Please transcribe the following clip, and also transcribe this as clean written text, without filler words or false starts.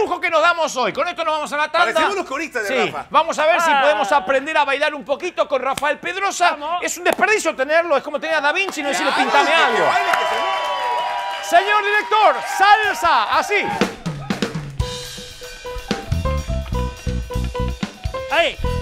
lujo que nos damos hoy. Con esto nos vamos a la tanda. Parecemos los coristas de Rafa. Vamos a ver si podemos aprender a bailar un poquito con Rafael Pedrosa. Vamos. Es un desperdicio tenerlo, es como tener a Da Vinci y no decirle pintame algo. Señor director, salsa, así. Ahí.